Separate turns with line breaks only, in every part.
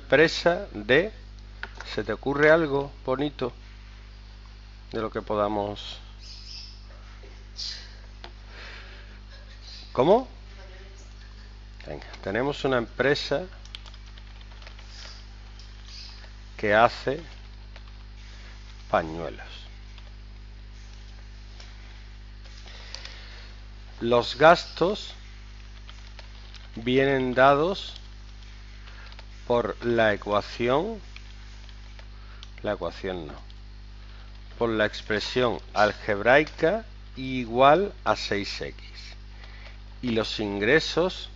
empresa de... ¿Se te ocurre algo bonito de lo que podamos? ¿Cómo? Venga, tenemos una empresa que hace pañuelos. Los gastos vienen dados por la ecuación no, por la expresión algebraica igual a 6x. Y los ingresos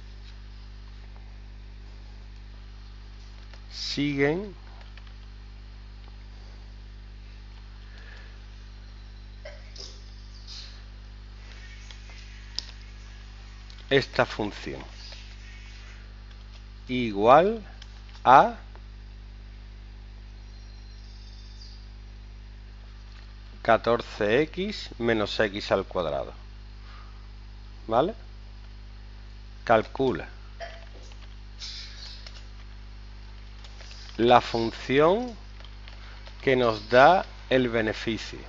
siguen esta función igual a (14x menos x al cuadrado). ¿Vale? Calcula la función que nos da el beneficio.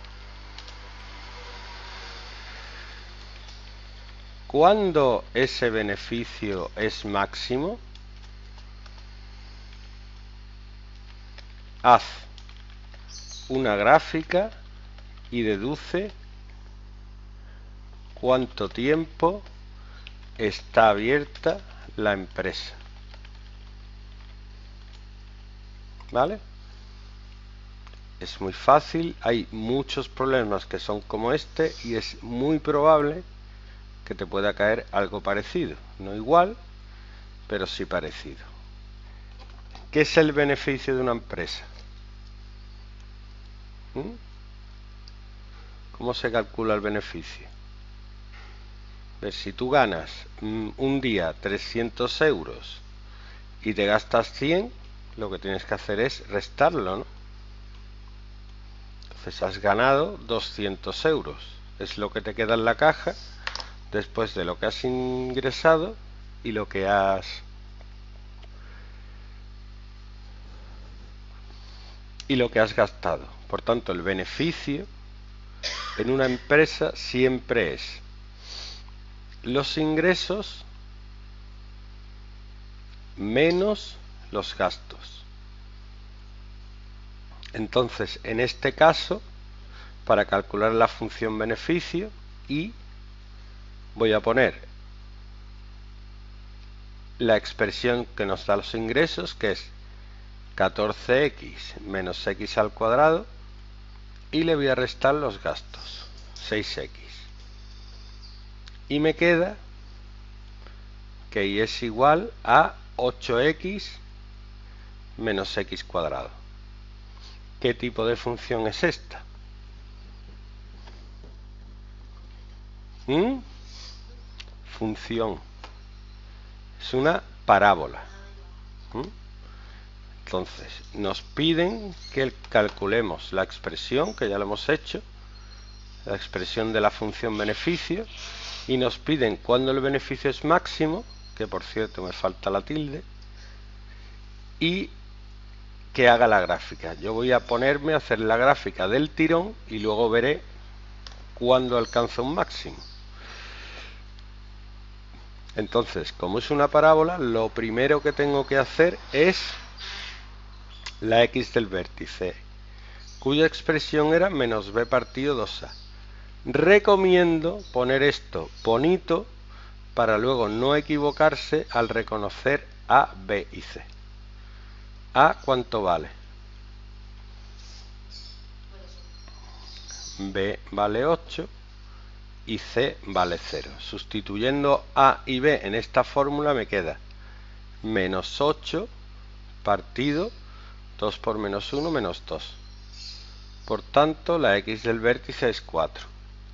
¿Cuándo ese beneficio es máximo? Haz una gráfica y deduce cuánto tiempo está abierta la empresa. ¿Vale? Es muy fácil, hay muchos problemas que son como este y es muy probable que te pueda caer algo parecido. No igual, pero sí parecido. ¿Qué es el beneficio de una empresa? ¿Cómo se calcula el beneficio? Pues si tú ganas un día 300 euros y te gastas 100, lo que tienes que hacer es restarlo, ¿no? Entonces has ganado 200 euros. Es lo que te queda en la caja después de lo que has ingresado y lo que has gastado. Por tanto, el beneficio en una empresa siempre es los ingresos menos los gastos. Entonces, en este caso, para calcular la función beneficio, y voy a poner la expresión que nos da los ingresos, que es 14x menos x al cuadrado, y le voy a restar los gastos, 6x. Y me queda que y es igual a 8x menos x cuadrado. ¿Qué tipo de función es esta? Función. Es una parábola. Entonces, nos piden que calculemos la expresión, que ya lo hemos hecho, la expresión de la función beneficio, y nos piden cuando el beneficio es máximo, que por cierto me falta la tilde, y que haga la gráfica. Yo voy a ponerme a hacer la gráfica del tirón y luego veré cuándo alcanza un máximo. Entonces, como es una parábola, lo primero que tengo que hacer es la x del vértice, cuya expresión era menos b partido 2a. Recomiendo poner esto bonito para luego no equivocarse al reconocer a, b y c. A, ¿cuánto vale? B vale 8 y C vale 0. Sustituyendo A y B en esta fórmula me queda menos 8 partido 2 por menos 1 menos 2. Por tanto, la x del vértice es 4.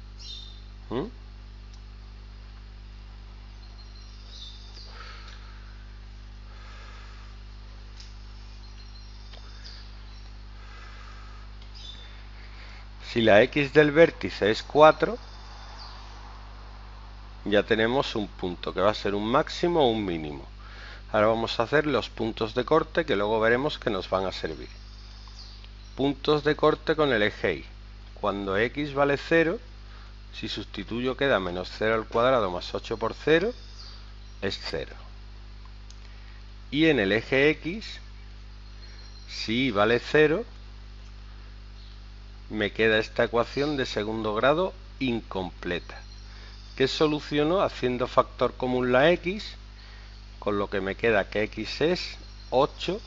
Si la x del vértice es 4, ya tenemos un punto que va a ser un máximo o un mínimo. Ahora vamos a hacer los puntos de corte que luego veremos que nos van a servir. Puntos de corte con el eje Y. Cuando x vale 0, si sustituyo queda menos 0 al cuadrado más 8 por 0, es 0. Y en el eje X, si y vale 0, me queda esta ecuación de segundo grado incompleta, que soluciono haciendo factor común la x, con lo que me queda que x es 8,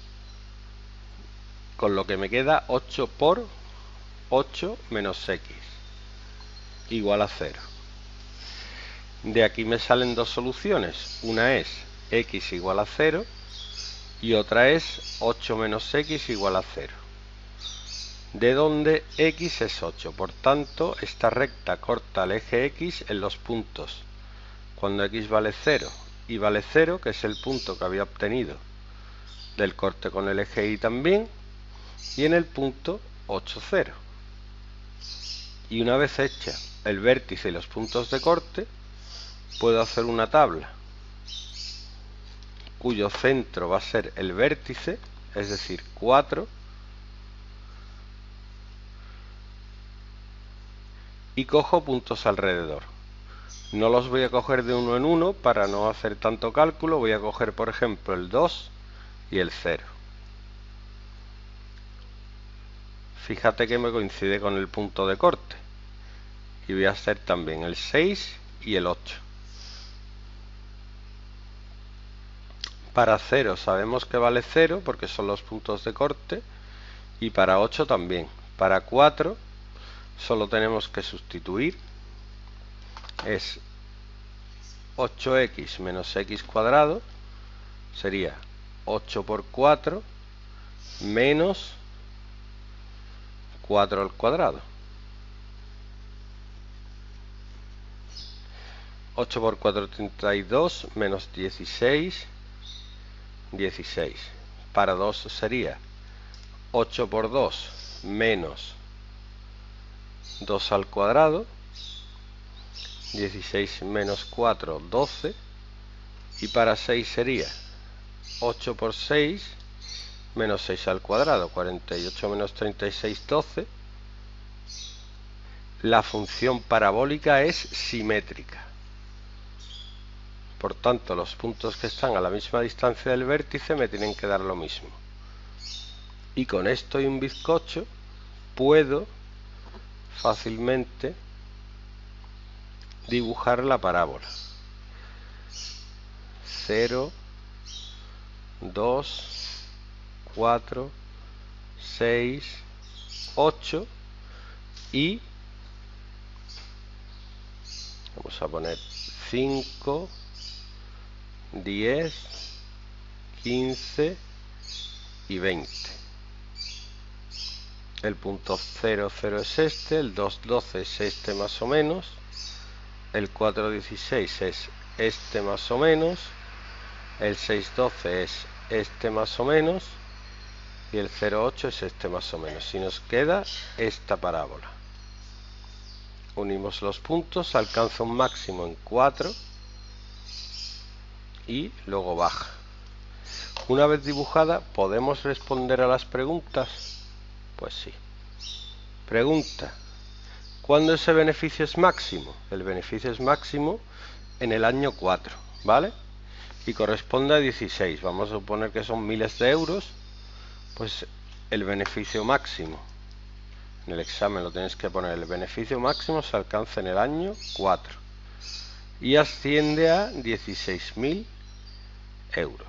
con lo que me queda 8 por 8 menos x, igual a 0. De aquí me salen dos soluciones, una es x igual a 0 y otra es 8 menos x igual a 0. De donde x es 8, por tanto esta recta corta el eje x en los puntos cuando x vale 0 y vale 0, que es el punto que había obtenido del corte con el eje y también, y en el punto 8, 0. Y una vez hecha el vértice y los puntos de corte, puedo hacer una tabla cuyo centro va a ser el vértice, es decir, 4, y cojo puntos alrededor. No los voy a coger de uno en uno para no hacer tanto cálculo. Voy a coger, por ejemplo, el 2 y el 0. Fíjate que me coincide con el punto de corte. Y voy a hacer también el 6 y el 8. Para 0 sabemos que vale 0 porque son los puntos de corte. Y para 8 también. Para 4 solo tenemos que sustituir. Es 8x menos x cuadrado. Sería 8 por 4 menos 4 al cuadrado. 8 por 4, 32, menos 16, 16. Para 2 sería 8 por 2 menos 2 al cuadrado. 16 menos 4, 12. Y para 6 sería 8 por 6 menos 6 al cuadrado. 48 menos 36, 12. La función parabólica es simétrica. Por tanto, los puntos que están a la misma distancia del vértice me tienen que dar lo mismo. Y con esto y un bizcocho puedo fácilmente dibujar la parábola. 0, 2, 4, 6, 8 y vamos a poner 5, 10, 15 y 20. El punto 0, 0 es este, el 2, 12 es este más o menos, el 4, 16 es este más o menos, el 6, 12 es este más o menos y el 0, 8 es este más o menos. Y nos queda esta parábola. Unimos los puntos, alcanza un máximo en 4 y luego baja. Una vez dibujada, ¿podemos responder a las preguntas? Pues sí. Pregunta: ¿cuándo ese beneficio es máximo? El beneficio es máximo en el año 4, ¿vale? Y corresponde a 16. Vamos a suponer que son miles de euros. Pues el beneficio máximo, en el examen lo tienes que poner, el beneficio máximo se alcanza en el año 4 y asciende a 16.000 euros.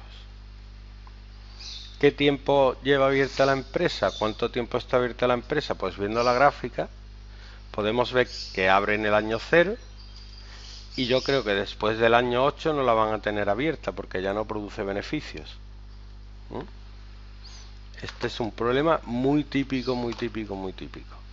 ¿Qué tiempo lleva abierta la empresa? ¿Cuánto tiempo está abierta la empresa? Pues viendo la gráfica podemos ver que abre en el año 0 y yo creo que después del año 8 no la van a tener abierta porque ya no produce beneficios. Este es un problema muy típico, muy típico, muy típico.